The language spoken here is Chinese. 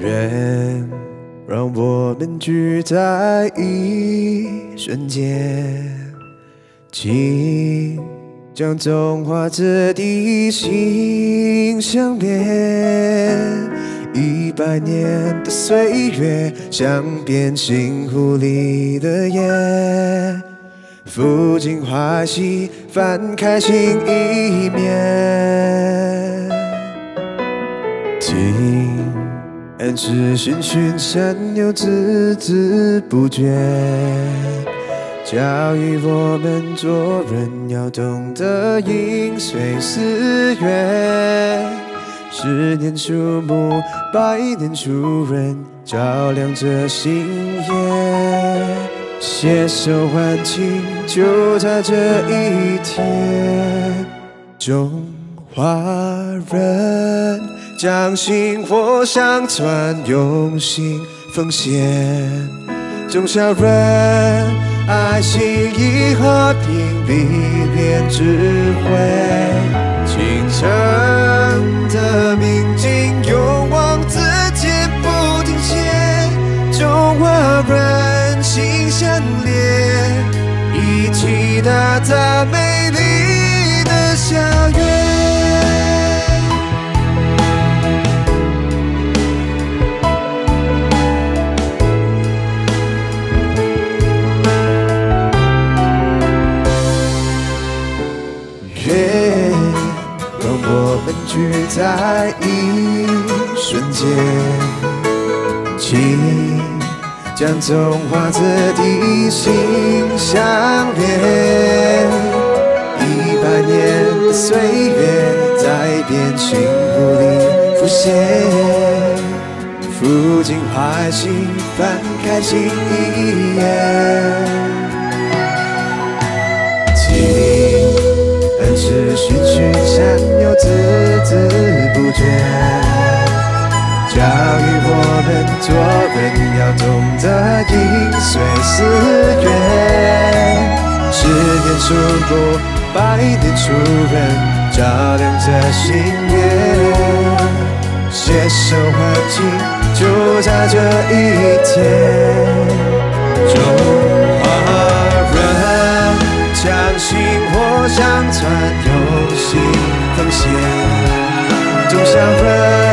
缘让我们聚在一瞬间，请将种花之地心相连。100年的岁月，像变心湖里的烟，抚尽欢喜，翻开心一面。听安时循循善诱，孜孜不倦，教育我们做人要懂得因随思源。10年树木，100年树人，照亮着心眼。携手换情，就在这一天。中华人将薪火相传，用心奉献。中小人爱心以和平，历练智慧。倾城的明镜，勇往直前不停歇。中华人心相连，一起打造美丽的校园。我们聚在一瞬间，请将种花之地心相连。100年的岁月，在变心湖里浮现，抚尽欢喜，翻开心一页。安时循循善诱，孜孜不倦，教育我们做人要懂得因随思源。10年树木，100年树人，照亮着心愿。携手换情，就在这一天。中华人将薪火相传，用心奉献。中小人